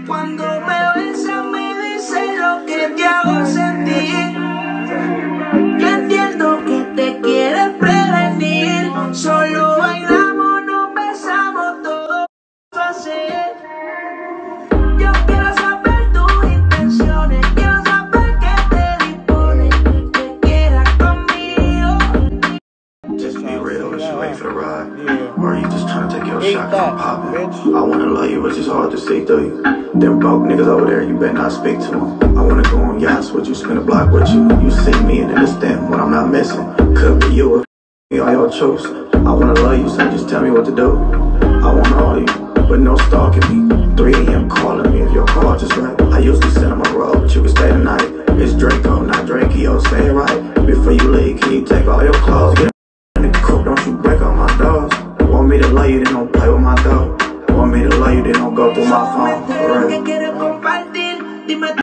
Cuando me besas me dice lo que te hago sentir. Yo entiendo que te quieres prevenir. Solo bailamos, nos besamos, todo hacer. Yo quiero saber tus intenciones, quiero saber que te dispones, que quieras conmigo. Just be real, is you ready for the ride? Yeah. Or are you just trying to take your shot from poppin'? I wanna love you, it's just hard to see through you. Them broke niggas over there, you better not speak to them. I wanna go on yachts with you, spin a block with you. You see me and understand what I'm not missing. Could be you or me, all your choice. I wanna love you, so just tell me what to do. I wanna hold you, but no stalking me. 3 AM calling me if your call just right. I usually send them a roll, but you can stay tonight. It's Draco, not Drakeo, say it right. Before you leave, can you take all your clothes? Get in the coop, don't you break all my dogs. Want me to love you, then don't play with my dog. Want me to love you, then don't go through my phone.